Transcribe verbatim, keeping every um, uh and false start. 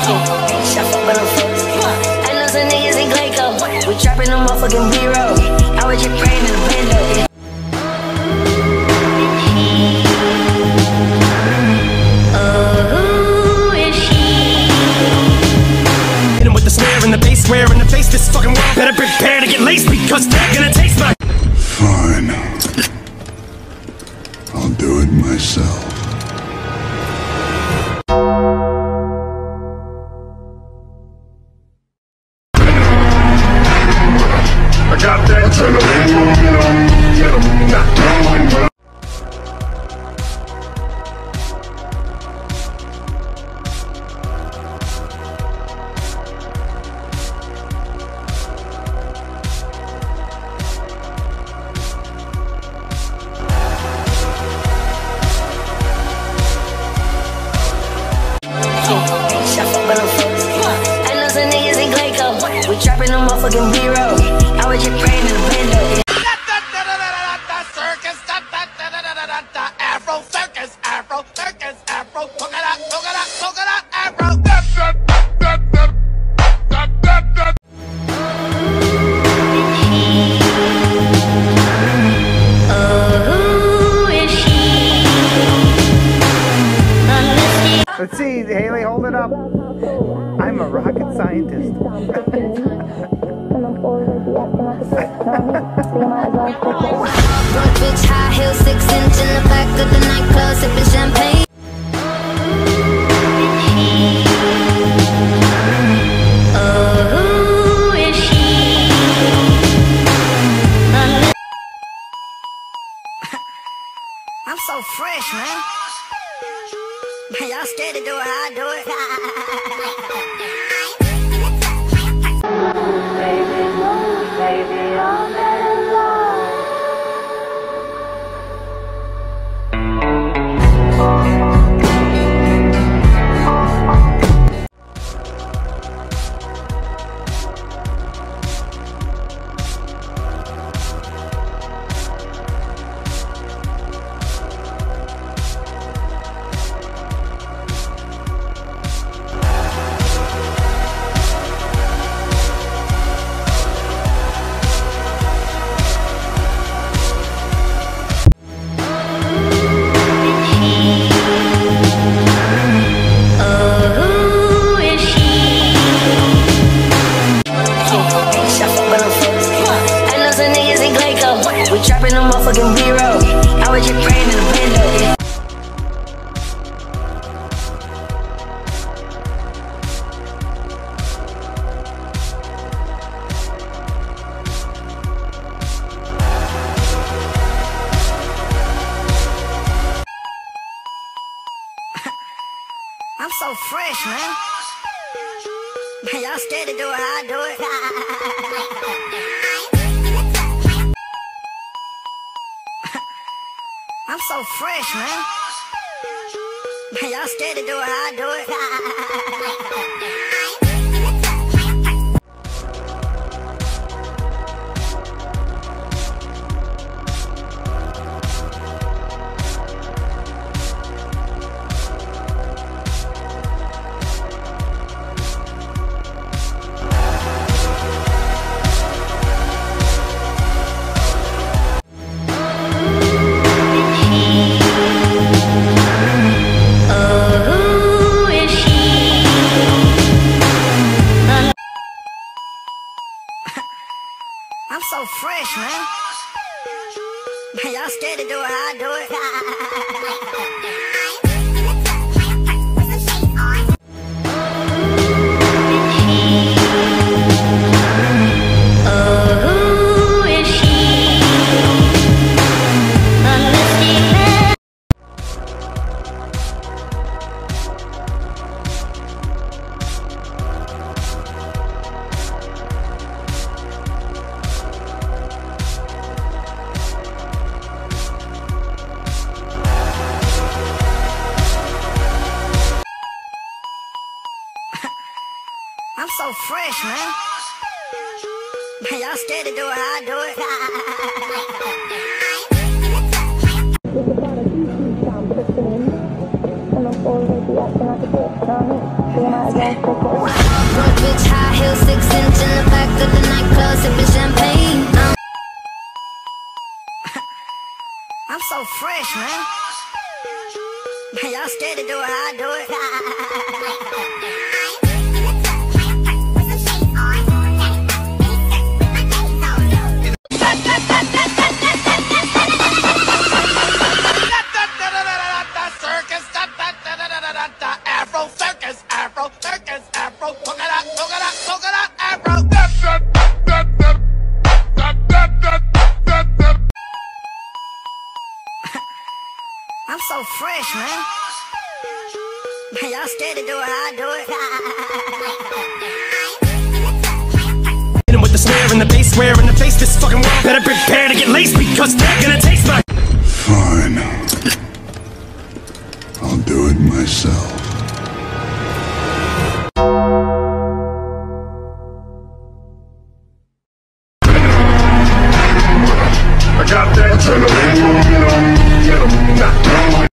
Bitch, I fuck with them folks. I know some niggas in Glaco. We trapping them motherfucking B-roll. I was just praying in the window. The snare and the bass square in the face, this fucking world better prepare to get laced because they're gonna taste my. Fine. I'll do it myself. I got that adrenaline, get 'em knocked down. Bitch, I fuck with them folks. I know some niggas in Glaco. We trapping them motherfucking B-roll. I was just praying in the window. Circus, Afro circus, Afro circus, Afro polka dot, polka dot, polka dot, Afro. Let's see, Haley, hold it up. I'm a rocket scientist. Broke bitch, high heels, six inch in the back of the nightclub, sipping champagne. Oh, who is she? I'm so fresh, man. Y'all scared to do it how I do it? Baby, baby, I'm in love. We trapping them motherfucking B-roll. I was just praying in the window. I'm so fresh, man. Y'all scared to do it how I do it? I'm so fresh, man. Y'all scared to do it how I do it? I'm so fresh, man. Y'all scared to do it how I do it? Oh, who is she? A mystic man. I'm so fresh, man. Y'all scared to do it how I do it? And I'm already acting like a bitch, you know what I mean? Broke bitch, high heel, six inch in the back of the nightclub, sipping champagne. I'm, I'm so fresh, man. Y'all scared to do it, I do it. Afro circus, Afro circus, Afro polka dot, polka dot, polka dot, Afro. I'm so fresh, man. Y'all scared to do it, I do it. Hit 'em with the snare and the bass, square in the face. This fucking world better prepare to get laced because they're gonna taste my. Fine. I'll do it myself. I got that adrenaline,